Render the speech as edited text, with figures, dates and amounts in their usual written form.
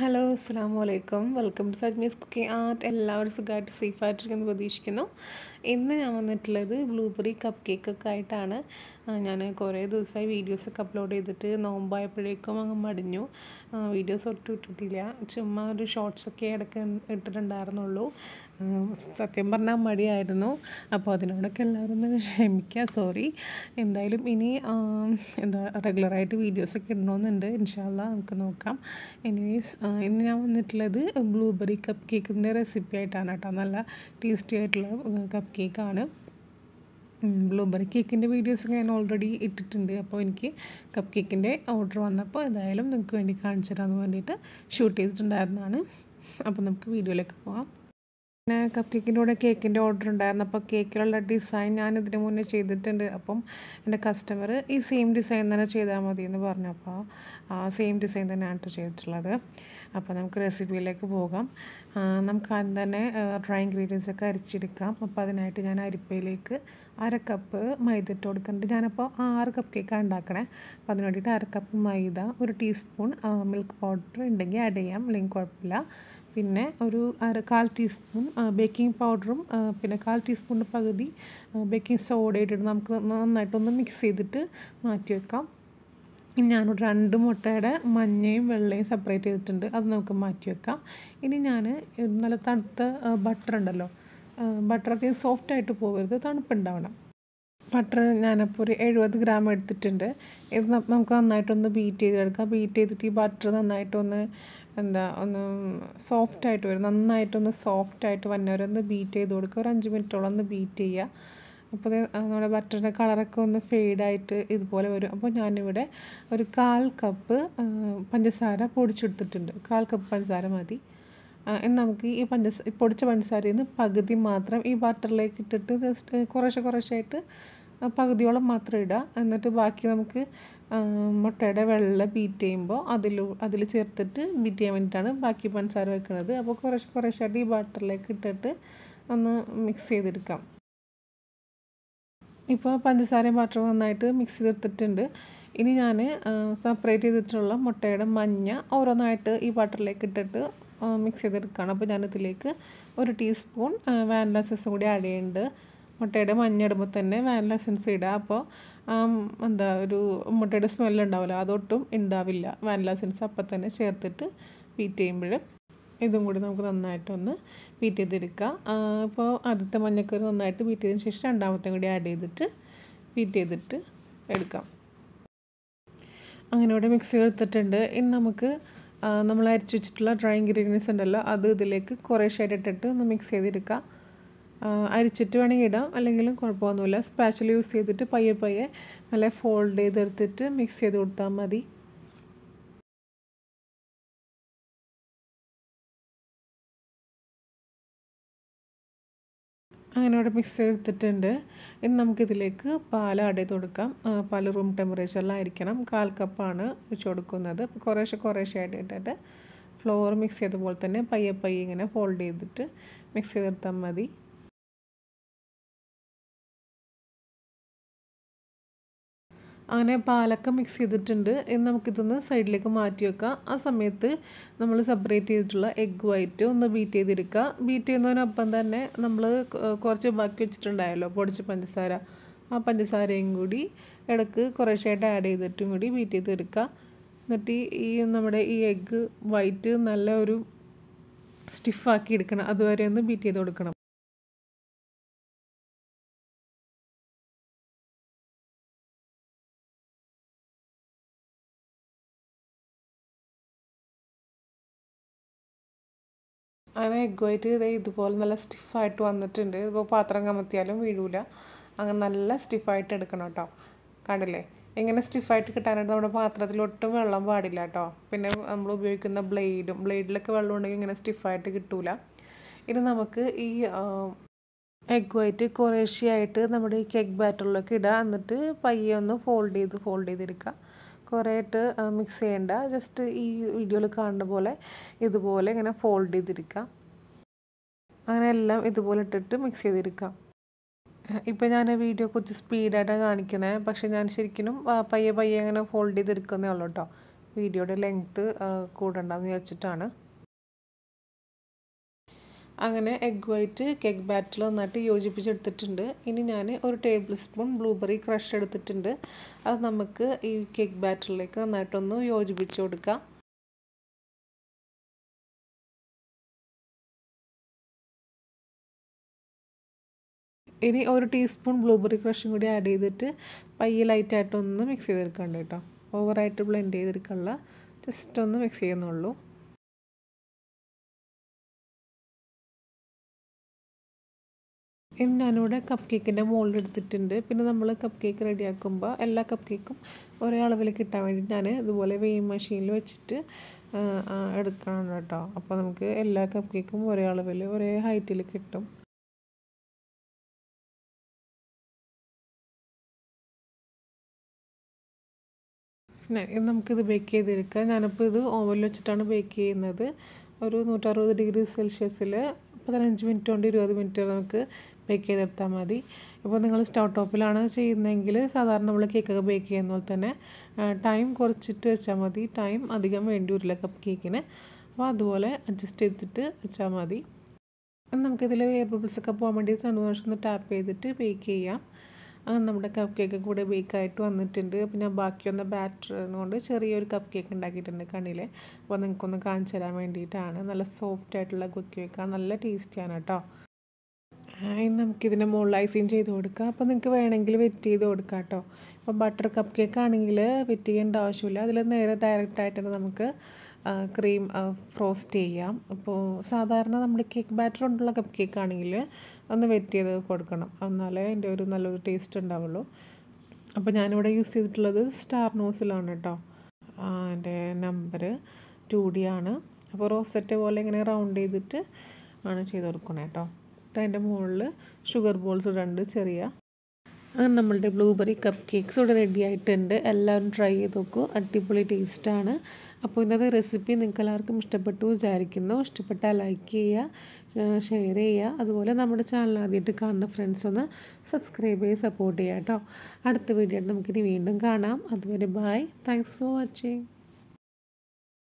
Hello അസ്സലാമു അലൈക്കും. Welcome to Sajmi's cooking art. എല്ലാവരും സുഖമായിട്ട് സേഫായിട്ടിരിക്കുന്നു പ്രതീക്ഷിക്കുന്നു. ഇന്ന് ഞാൻ വന്നിട്ടുള്ളത് ബ്ലൂബെറി കപ്പ് കേക്കൊക്കെ ആയിട്ടാണ്. ഞാൻ കുറേ ദിവസമായി വീഡിയോസൊക്കെ അപ്ലോഡ് ചെയ്തിട്ട് നോമ്പായപ്പോഴേക്കും അങ്ങ് മടിഞ്ഞു. വീഡിയോസ് ഒട്ടും ഇട്ടിട്ടില്ല. ചുമ്മാ ഒരു ഷോർട്സൊക്കെ ഇടയ്ക്ക് ഇട്ടിട്ടുണ്ടായിരുന്നുള്ളൂ. സത്യം പറഞ്ഞാൽ മടിയായിരുന്നു. അപ്പോൾ അതിനോടൊക്കെ എല്ലാവരും ഒന്ന് ക്ഷമിക്കുക, സോറി. എന്തായാലും ഇനി റെഗുലറായിട്ട് വീഡിയോസൊക്കെ ഇടണമെന്നുണ്ട്. ഇൻഷാ അല്ലാഹ് നമുക്ക് നോക്കാം. എനിവേസ് ഇന്ന് ഞാൻ വന്നിട്ടുള്ളത് ബ്ലൂബെറി കപ്പ് കേക്കിൻ്റെ റെസിപ്പി ആയിട്ടാണ് കേട്ടോ. നല്ല ടേസ്റ്റി ആയിട്ടുള്ള കപ്പ് കേക്കാണ്. ബ്ലൂബെറി കേക്കിൻ്റെ വീഡിയോസ് ഞാൻ ഓൾറെഡി ഇട്ടിട്ടുണ്ട്. അപ്പോൾ എനിക്ക് കപ്പ് കേക്കിൻ്റെ ഓർഡർ വന്നപ്പോൾ എന്തായാലും നിങ്ങൾക്ക് വേണ്ടി കാണിച്ചു തരാമെന്ന് വേണ്ടിയിട്ട് ഷൂട്ട് ചെയ്തിട്ടുണ്ടായിരുന്നതാണ്. അപ്പോൾ നമുക്ക് വീഡിയോയിലേക്ക് പോകാം. പിന്നെ കപ്പ് കേക്കിൻ്റെ കൂടെ കേക്കിൻ്റെ ഓർഡർ ഉണ്ടായിരുന്നു. അപ്പോൾ കേക്കിലുള്ള ഡിസൈൻ ഞാൻ ഇതിന് മുന്നേ ചെയ്തിട്ടുണ്ട്. അപ്പം എൻ്റെ കസ്റ്റമർ ഈ സെയിം ഡിസൈൻ തന്നെ ചെയ്താൽ മതി എന്ന് പറഞ്ഞു. അപ്പോൾ ആ സെയിം ഡിസൈൻ തന്നെയാണ് കേട്ടോ ചെയ്തിട്ടുള്ളത്. അപ്പോൾ നമുക്ക് റെസിപ്പിയിലേക്ക് പോകാം. നമുക്ക് ആദ്യം തന്നെ ഡ്രൈ ഇൻഗ്രീഡിയൻസ് ഒക്കെ അരിച്ചെടുക്കാം. അപ്പോൾ അതിനായിട്ട് ഞാൻ അരിപ്പയിലേക്ക് 1/2 കപ്പ് മൈദ ഇട്ട് കൊടുക്കുന്നുണ്ട്. ഞാനപ്പോൾ 6 കപ്പ് കേക്കാണ് ഉണ്ടാക്കണേ. അപ്പോൾ അതിന് വേണ്ടിയിട്ട് 1/2 cup maida, 1 teaspoon milk powder ഉണ്ടെങ്കിൽ ആഡ് ചെയ്യാം, അല്ലെങ്കിൽ കുഴപ്പമില്ല. പിന്നെ ഒരു 1/4 ടീസ്പൂൺ ബേക്കിംഗ് പൗഡറും പിന്നെ 1/4 ടീസ്പൂണിൻ്റെ പകുതി ബേക്കിംഗ് സോഡ ഇട്ടിട്ട് നമുക്ക് നന്നായിട്ടൊന്ന് മിക്സ് ചെയ്തിട്ട് മാറ്റി വെക്കാം. ഇനി ഞാനൊരു 2 മുട്ടയുടെ മഞ്ഞയും വെള്ളയും സെപ്പറേറ്റ് ചെയ്തിട്ടുണ്ട്. അത് നമുക്ക് മാറ്റി വെക്കാം. ഇനി ഞാൻ നല്ല തണുത്ത ബട്ടർ ഉണ്ടല്ലോ, ബട്ടർ അധികം സോഫ്റ്റായിട്ട് പോകരുത്, തണുപ്പുണ്ടാവണം. ബട്ടർ ഞാനപ്പോൾ ഒരു 70 ഗ്രാം എടുത്തിട്ടുണ്ട്. ഇത് നമുക്ക് നന്നായിട്ടൊന്ന് ബീറ്റ് ചെയ്തെടുക്കാം. ബീറ്റ് ചെയ്തിട്ട് ഈ ബട്ടർ നന്നായിട്ടൊന്ന് ഒന്ന് സോഫ്റ്റായിട്ട് വരും. നന്നായിട്ടൊന്ന് സോഫ്റ്റായിട്ട് വന്നവരെ ഒന്ന് ബീറ്റ് ചെയ്ത് കൊടുക്കുക. ഒരു 5 മിനിറ്റോളം ഒന്ന് ബീറ്റ് ചെയ്യുക. അപ്പോൾ നമ്മുടെ ബട്ടറിൻ്റെ കളറൊക്കെ ഒന്ന് ഫെയ്ഡായിട്ട് ഇതുപോലെ വരും. അപ്പോൾ ഞാനിവിടെ ഒരു 1/4 കപ്പ് പഞ്ചസാര പൊടിച്ചെടുത്തിട്ടുണ്ട്. 1/4 കപ്പ് പഞ്ചസാര മതി. നമുക്ക് ഈ പൊടിച്ച പഞ്ചസാരയിൽ നിന്ന് പകുതി മാത്രം ഈ ബട്ടറിലേക്ക് ഇട്ടിട്ട് ജസ്റ്റ് കുറേശ്ശായിട്ട് പകുതിയോളം മാത്രം ഇടുക. എന്നിട്ട് ബാക്കി നമുക്ക് മുട്ടയുടെ വെള്ള ബീറ്റ് ചെയ്യുമ്പോൾ അതിൽ ചേർത്തിട്ട് ബീറ്റ് ചെയ്യാൻ വേണ്ടിയിട്ടാണ് ബാക്കി പഞ്ചസാര വെക്കുന്നത്. അപ്പോൾ കുറേശ്ശായിട്ട് ഈ ബട്ടറിലേക്ക് ഇട്ടിട്ട് ഒന്ന് മിക്സ് ചെയ്തെടുക്കാം. ഇപ്പോൾ പഞ്ചസാരയും ബട്ടറും നന്നായിട്ട് മിക്സ് ചെയ്തെടുത്തിട്ടുണ്ട്. ഇനി ഞാൻ സെപ്പറേറ്റ് ചെയ്തിട്ടുള്ള മുട്ടയുടെ മഞ്ഞ ഓരോന്നായിട്ട് ഈ ബട്ടറിലേക്ക് ഇട്ടിട്ട് മിക്സ് ചെയ്തെടുക്കുകയാണ്. അപ്പോൾ ഞാനിതിലേക്ക് 1 ടീസ്പൂൺ വാനില എസൻസ് കൂടി ആഡ് ചെയ്യുന്നുണ്ട്. മുട്ടയുടെ മഞ്ഞ ഇടുമ്പോൾ തന്നെ വാനില എസൻസ് ഇടുക. അപ്പോൾ ഒരു മുട്ടയുടെ സ്മെല്ലുണ്ടാവില്ല, അതൊട്ടും ഉണ്ടാവില്ല. വാനില എസൻസ് അപ്പം തന്നെ ചേർത്തിട്ട് ബീറ്റ് ചെയ്യുമ്പോൾ ഇതും കൂടി നമുക്ക് നന്നായിട്ടൊന്ന് ബീറ്റ് ചെയ്തെടുക്കാം. അപ്പോൾ ആദ്യത്തെ മഞ്ഞക്കൊരു നന്നായിട്ട് ബീറ്റ് ചെയ്തതിന് ശേഷം രണ്ടാമത്തെ കൂടി ആഡ് ചെയ്തിട്ട് ബീറ്റ് ചെയ്തിട്ട് എടുക്കാം. അങ്ങനെ ഇവിടെ മിക്സ് ചെയ്തെടുത്തിട്ടുണ്ട്. ഇനി നമുക്ക് നമ്മൾ അരിച്ചു വെച്ചിട്ടുള്ള ഡ്രൈ ഇൻഗ്രീഡിയൻസ് ഉണ്ടല്ലോ, അത് ഇതിലേക്ക് കുറേശ്ശായിട്ട് ഇട്ടിട്ട് ഒന്ന് മിക്സ് ചെയ്തെടുക്കാം. അരിച്ചിട്ട് വേണമെങ്കിൽ ഇടാം, അല്ലെങ്കിലും കുഴപ്പമൊന്നുമില്ല. സ്പാച്ചുല യൂസ് ചെയ്തിട്ട് പയ്യെ നല്ല ഫോൾഡ് ചെയ്തെടുത്തിട്ട് മിക്സ് ചെയ്ത് കൊടുത്താൽ മതി. അങ്ങനെ ഇവിടെ മിക്സ് ചെയ്തെടുത്തിട്ടുണ്ട്. ഇനി നമുക്കിതിലേക്ക് പാൽ ആഡ് ചെയ്ത് കൊടുക്കാം. പാൽ റൂം ടെമ്പറേച്ചറിലായിരിക്കണം. 1/4 കപ്പാണ് ഒഴിച്ച് കൊടുക്കുന്നത്. അപ്പോൾ കുറേശ്ശായിട്ട് ഇട്ടിട്ട് ഫ്ലോർ മിക്സ് ചെയ്ത പോലെ തന്നെ പയ്യെ ഇങ്ങനെ ഫോൾഡ് ചെയ്തിട്ട് മിക്സ് ചെയ്തെടുത്താൽ മതി. അങ്ങനെ പാലൊക്കെ മിക്സ് ചെയ്തിട്ടുണ്ട്. ഇനി നമുക്കിതൊന്ന് സൈഡിലേക്ക് മാറ്റി വെക്കാം. ആ സമയത്ത് നമ്മൾ സെപ്പറേറ്റ് ചെയ്തിട്ടുള്ള എഗ് വൈറ്റ് ഒന്ന് ബീറ്റ് ചെയ്തെടുക്കുക. ബീറ്റ് ചെയ്യുന്നതിനൊപ്പം തന്നെ നമ്മൾ കുറച്ച് ബാക്കി വെച്ചിട്ടുണ്ടായല്ലോ പൊടിച്ച പഞ്ചസാര, ആ പഞ്ചസാരയും കൂടി ഇടയ്ക്ക് കുറേശ്ശായിട്ട് ആഡ് ചെയ്തിട്ടും കൂടി ബീറ്റ് ചെയ്തെടുക്കുക. എന്നിട്ട് നമ്മുടെ ഈ എഗ് വൈറ്റ് നല്ല ഒരു സ്റ്റിഫാക്കി എടുക്കണം. അതുവരെ ഒന്ന് ബീറ്റ് ചെയ്ത് കൊടുക്കണം. അങ്ങനെ എഗ് വൈറ്റ് ഇതുപോലെ നല്ല സ്റ്റിഫായിട്ട് വന്നിട്ടുണ്ട്. ഇപ്പോൾ പാത്രം കമത്തിയാലും വീഴൂല. അങ്ങനെ നല്ല സ്റ്റിഫായിട്ട് എടുക്കണം കേട്ടോ. കണ്ടില്ലേ, ഇങ്ങനെ സ്റ്റിഫായിട്ട് കിട്ടാനായിട്ട് നമ്മുടെ പാത്രത്തിൽ ഒട്ടും വെള്ളം പാടില്ല കേട്ടോ. പിന്നെ നമ്മൾ ഉപയോഗിക്കുന്ന ബ്ലേഡിലൊക്കെ വെള്ളം ഉണ്ടെങ്കിൽ ഇങ്ങനെ സ്റ്റിഫായിട്ട് കിട്ടൂല. ഇനി നമുക്ക് ഈ എഗ് വൈറ്റ് കുറേശ്ശെയായിട്ട് നമ്മുടെ ഈ കേക്ക് ബാറ്ററിലൊക്കെ ഇടുക. എന്നിട്ട് പയ്യെ ഒന്ന് ഫോൾഡ് ചെയ്തെടുക്കുക. കുറേയായിട്ട് മിക്സ് ചെയ്യേണ്ട, ജസ്റ്റ് ഈ വീഡിയോയിൽ കാണുന്ന പോലെ ഇതുപോലെ ഇങ്ങനെ ഫോൾഡ് ചെയ്തിരിക്കുക. അങ്ങനെ എല്ലാം ഇതുപോലെ ഇട്ടിട്ട് മിക്സ് ചെയ്തെടുക്കാം. ഇപ്പോൾ ഞാൻ വീഡിയോ കുറച്ച് സ്പീഡായിട്ടാണ് കാണിക്കുന്നത്, പക്ഷേ ഞാൻ ശരിക്കും പയ്യെ അങ്ങനെ ഫോൾഡ് ചെയ്തെടുക്കുന്നേ ഉള്ളൂ കേട്ടോ. വീഡിയോയുടെ ലെങ്ത്ത് കൂടണ്ടെന്ന് വിചാരിച്ചിട്ടാണ്. അങ്ങനെ എഗ് വൈറ്റ് കേക്ക് ബാറ്റർ നന്നായിട്ട് യോജിപ്പിച്ചെടുത്തിട്ടുണ്ട്. ഇനി ഞാൻ ഒരു ടേബിൾ സ്പൂൺ ബ്ലൂബെറി ക്രഷ് എടുത്തിട്ടുണ്ട്. അത് നമുക്ക് ഈ കേക്ക് ബാറ്ററിലേക്ക് നന്നായിട്ടൊന്ന് യോജിപ്പിച്ച് കൊടുക്കാം. ഇനി ഒരു ടീസ്പൂൺ ബ്ലൂബെറി ക്രഷും കൂടി ആഡ് ചെയ്തിട്ട് പയ്യെ ലൈറ്റായിട്ടൊന്ന് മിക്സ് ചെയ്തെടുക്കണ്ട കേട്ടോ. ഓവറായിട്ട് ബ്ലെൻഡ് ചെയ്തെടുക്കണ്ട, ജസ്റ്റ് ഒന്ന് മിക്സ് ചെയ്യുന്നുള്ളൂ. ഇനി ഞാനിവിടെ കപ്പ് കേക്കിൻ്റെ മോൾഡ് എടുത്തിട്ടുണ്ട്. പിന്നെ നമ്മൾ കപ്പ് കേക്ക് റെഡിയാക്കുമ്പോൾ എല്ലാ കപ്പ് കേക്കും ഒരേ അളവിൽ കിട്ടാൻ വേണ്ടി ഞാൻ ഇതുപോലെ വെയിങ് മെഷീനിൽ വെച്ചിട്ട് എടുക്കണം കേട്ടോ. അപ്പോൾ നമുക്ക് എല്ലാ കപ്പ് കേക്കും ഒരേ അളവിൽ ഒരേ ഹൈറ്റിൽ കിട്ടും. നമുക്കിത് ബേക്ക് ചെയ്തെടുക്കാം. ഞാനിപ്പോൾ ഇത് ഓവനിൽ വെച്ചിട്ടാണ് ബേക്ക് ചെയ്യുന്നത്. ഒരു 160 ഡിഗ്രി സെൽഷ്യസിൽ 15 മിനിറ്റ് കൊണ്ട് 20 മിനിറ്റ് നമുക്ക് ബേക്ക് ചെയ്തെടുത്താൽ മതി. ഇപ്പോൾ നിങ്ങൾ സ്റ്റൗ ടോപ്പിലാണ് ചെയ്യുന്നതെങ്കിൽ സാധാരണ നമ്മൾ കേക്കൊക്കെ ബേക്ക് ചെയ്യുന്ന പോലെ തന്നെ ടൈം കുറച്ചിട്ട് വെച്ചാൽ മതി. ടൈം അധികം വേണ്ടി വരില്ല കപ്പ് കേക്കിന്. അപ്പോൾ അതുപോലെ അഡ്ജസ്റ്റ് ചെയ്തിട്ട് വെച്ചാൽ മതി. നമുക്കിതിൽ എയർ ബബിൾസൊക്കെ പോകാൻ വേണ്ടി 2 പ്രാവശ്യം ഒന്ന് ടാപ്പ് ചെയ്തിട്ട് ബേക്ക് ചെയ്യാം. അങ്ങനെ നമ്മുടെ കപ്പ് കേക്ക് കൂടെ ബേക്കായിട്ട് വന്നിട്ടുണ്ട്. പിന്നെ ബാക്കി വന്ന ബാറ്ററിനുകൊണ്ട് ചെറിയൊരു കപ്പ് കേക്ക് ഉണ്ടാക്കിയിട്ടുണ്ട് കണ്ണിൽ. അപ്പോൾ നിങ്ങൾക്കൊന്ന് കാണിച്ചു തരാൻ വേണ്ടിയിട്ടാണ്. നല്ല സോഫ്റ്റ് ആയിട്ടുള്ള കുക്ക് കേക്കാണ്, നല്ല ടേസ്റ്റിയാണ് കേട്ടോ. ഇനി നമുക്കിതിൻ്റെ മുകളിൽ ഐസിങ് ചെയ്ത് കൊടുക്കാം. അപ്പോൾ നിങ്ങൾക്ക് വേണമെങ്കിൽ വെറ്റ് ചെയ്ത് കൊടുക്കാം കേട്ടോ. ഇപ്പോൾ ബട്ടർ കപ്പ് കേക്ക് ആണെങ്കിൽ വെറ്റ് ചെയ്യേണ്ട ആവശ്യമില്ല. അതിൽ നേരെ ഡയറക്റ്റായിട്ട് തന്നെ നമുക്ക് ക്രീം ഫ്രോസ്റ്റ് ചെയ്യാം. അപ്പോൾ സാധാരണ നമ്മുടെ കേക്ക് ബാറ്റർ കൊണ്ടുള്ള കപ്പ് കേക്ക് ആണെങ്കിൽ ഒന്ന് വെറ്റ് ചെയ്ത് കൊടുക്കണം, എന്നാലേ അതിൻ്റെ ഒരു നല്ലൊരു ടേസ്റ്റ് ഉണ്ടാവുള്ളൂ. അപ്പോൾ ഞാനിവിടെ യൂസ് ചെയ്തിട്ടുള്ളത് സ്റ്റാർ നോസിലാണ് കേട്ടോ. എൻ്റെ നമ്പർ 2D ആണ്. അപ്പോൾ റോസറ്റ് പോലെ ഇങ്ങനെ റൗണ്ട് ചെയ്തിട്ട് ആണ് ചെയ്ത് കൊടുക്കണം കേട്ടോ. അതിൻ്റെ മുകളിൽ ഷുഗർ ബോൾസ് ഇടുന്നുണ്ട് ചെറിയ. അങ്ങനെ നമ്മളുടെ ബ്ലൂബെറി കപ്പ് കേക്ക്സ് ഇവിടെ റെഡി ആയിട്ടുണ്ട്. എല്ലാവരും ട്രൈ ചെയ്ത് നോക്കൂ, അടിപൊളി ടേസ്റ്റാണ്. അപ്പോൾ ഇന്നത്തെ റെസിപ്പി നിങ്ങൾക്ക് എല്ലാവർക്കും ഇഷ്ടപ്പെട്ടു വിചാരിക്കുന്നു. ഇഷ്ടപ്പെട്ടാൽ ലൈക്ക് ചെയ്യുക, ഷെയർ ചെയ്യുക. അതുപോലെ നമ്മുടെ ചാനൽ ആദ്യമായിട്ട് കാണുന്ന ഫ്രണ്ട്സ് ഒന്ന് സബ്സ്ക്രൈബ് ചെയ്ത് സപ്പോർട്ട് ചെയ്യുക കേട്ടോ. അടുത്ത വീഡിയോ നമുക്കിനി വീണ്ടും കാണാം. അതുവരെ ബൈ. Thanks for watching.